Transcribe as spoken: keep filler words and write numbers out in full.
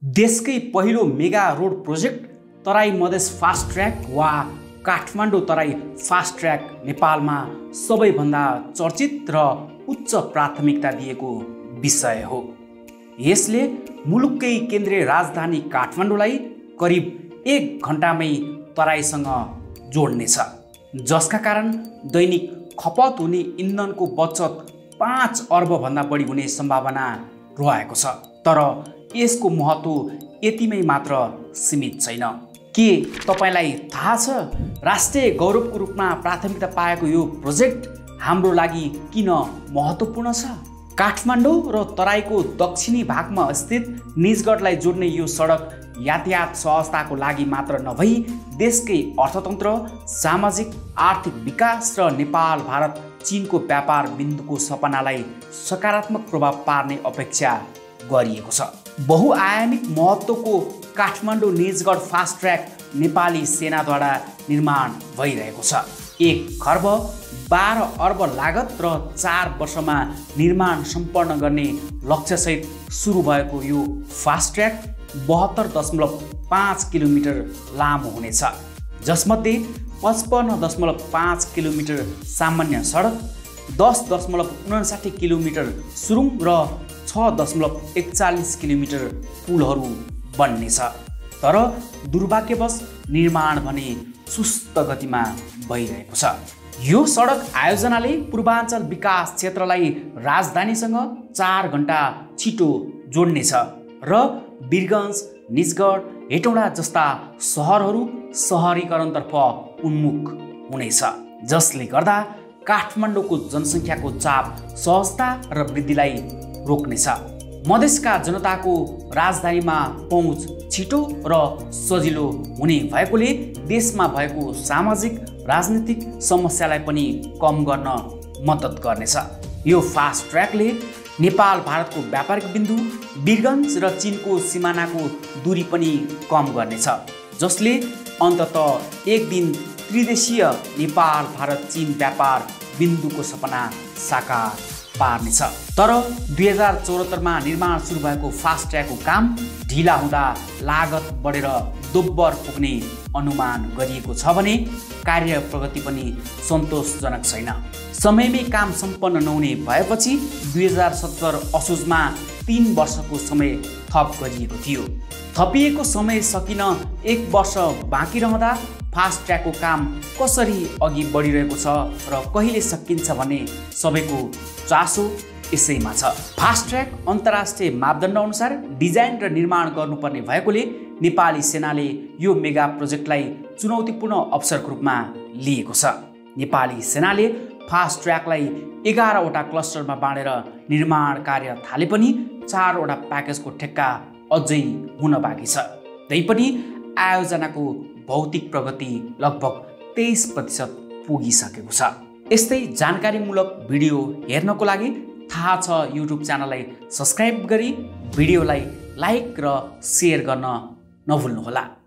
देशकै पहिलो mega road project Terai Madhes fast track वा काठमाडौँ तराई फास्ट ट्र्याक नेपालमा सबैभन्दा चर्चित र उच्च प्राथमिकता दिएको विषय हो। यसले मुलुककै केन्द्रीय राजधानी काठमाडौँलाई करिब एक घण्टामै तराईसँग जोड्नेछ, जसका कारण दैनिक खपत हुने इन्धनको बचत पाँच अर्ब भन्दा बढी हुने सम्भावना रहेको छ। तर यसको महत्त्व यतिमै मात्र सीमित छैन। के तपाईलाई थाहा छ राष्ट्रिय गौरवको रूपमा प्राथमिकता पाएको यो प्रोजेक्ट हाम्रो लागि किन महत्त्वपूर्ण छ? काठमाडौँ र तराईको दक्षिणी भागमा स्थित निजगढलाई जोड्ने यो सडक यातायात सहजताको लागि मात्र नभई देशकै अर्थतन्त्र, सामाजिक आर्थिक विकास र नेपाल भारत चीनको व्यापार बिन्दुको सपनालाई सकारात्मक प्रभाव पार्ने अपेक्षा गरिएको छ। बहुआयामिक महत्त्वको काठमाडौँ निजगढ फास्ट ट्र्याक नेपाली सेनाद्वारा निर्माण भइरहेको छ। एक खर्ब बाह्र अर्ब लागत र चार वर्षमा निर्माण सम्पन्न गर्ने लक्ष्यसहित सुरु भएको यो फास्ट ट्र्याक बहत्तर दशमलव पाँच किलोमिटर लामो हुनेछ, जसमध्ये पचपन्न दशमलव पाँच किलोमिटर सामान्य सडक, दस दशमलव उनासाठी किलोमिटर सुरुङ र छ दशमलव एकचालिस किलोमिटर पुलहरू बन्नेछ। तर दुर्भाग्यवश निर्माण भने सुस्त गतिमा भइरहेको छ। यो सडक आयोजनाले पूर्वाञ्चल विकास क्षेत्रलाई राजधानीसँग चार घण्टा छिटो जोड्नेछ र वीरगञ्ज, निजगढ, हेटौडा जस्ता सहरहरू सहरीकरणतर्फ उन्मुख हुनेछ, जसले गर्दा काठमाडौँको जनसङ्ख्याको चाप सहजता र वृद्धिलाई रोक्नेछ। मधेसका जनताको राजधानीमा पहुँच छिटो र सजिलो हुने भएकोले देशमा भएको सामाजिक राजनीतिक समस्यालाई पनि कम गर्न मद्दत गर्नेछ। यो फास्ट ट्र्याकले नेपाल भारतको व्यापारिक बिन्दु वीरगञ्ज र चीनको सिमानाको दूरी पनि कम गर्नेछ, जसले अन्ततः एक दिन त्रिदेशीय नेपाल भारत चीन व्यापार बिन्दुको सपना साकार पार्नेछ। तर दुई हजार चौहत्तरमा निर्माण सुरु भएको फास्ट ट्र्याकको काम ढिला हुँदा लागत बढेर दोब्बर पुग्ने अनुमान गरिएको छ भने कार्य प्रगति पनि सन्तोषजनक छैन। समयमै काम सम्पन्न नहुने भएपछि दुई हजार सत्तर असोजमा तीन वर्षको समय थप गरिएको थियो। थपिएको समय सकिन एक वर्ष बाँकी रहँदा फास्ट ट्र्याकको काम कसरी अघि बढिरहेको छ र कहिले सकिन्छ भन्ने सबैको चासो यसैमा छ। फास्ट ट्र्याक अन्तर्राष्ट्रिय मापदण्ड अनुसार डिजाइन र निर्माण गर्नुपर्ने भएकोले नेपाली सेनाले यो मेगा प्रोजेक्टलाई चुनौतीपूर्ण अवसरको रूपमा लिएको छ। नेपाली सेनाले फास्ट ट्र्याकलाई एघारवटा क्लस्टरमा बाँडेर निर्माण कार्य थाले पनि चारवटा प्याकेजको ठेक्का अझै हुन बाँकी छ। तैपनि आयोजनाको भौतिक प्रगति लगभग तेइस प्रतिशत पुगिसकेको छ। यस्तै जानकारीमूलक भिडियो हेर्नको लागि थाहा छ युट्युब च्यानललाई सब्स्क्राइब गरी भिडियोलाई लाइक र सेयर गर्न नभुल्नुहोला।